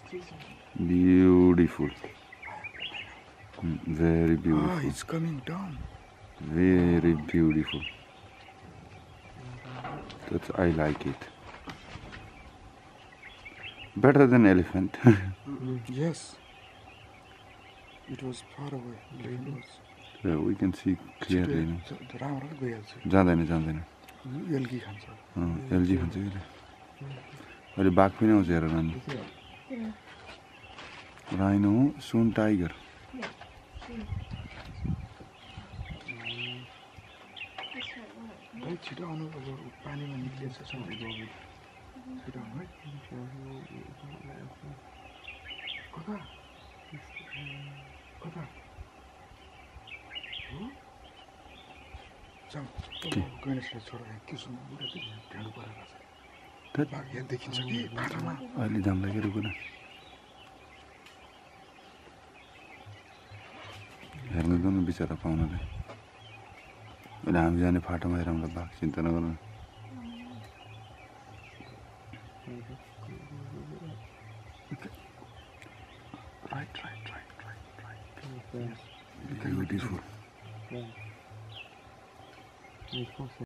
Beautiful. Very beautiful. Ah, it's coming down. Very beautiful. I like it. Better than elephant. Yes. It was far away. Yeah, we can see clearly. राम्रो गइहाल्छ जाँदैन algae खान्छ LG खान्छ कि अहिले बाघ पनि आउँछ हेर नानी राइनो सुन टाइगर छिटो आउनु अब पानीमा निक्लिन्छ छिटो आउनु है कता कता जाऊ गणेशले छोडेर के सुन्नु ढेँडो परेर छ बाघ यहाँ देखिन्छ कि फाटामा अहिले जाम्ला के रुकुन हेर्नु जानु बिचरा पाउनलाई अहिले हामी जाने फाटामा हेरौँला बाघ चिन्ता नगर्नु right Beautiful.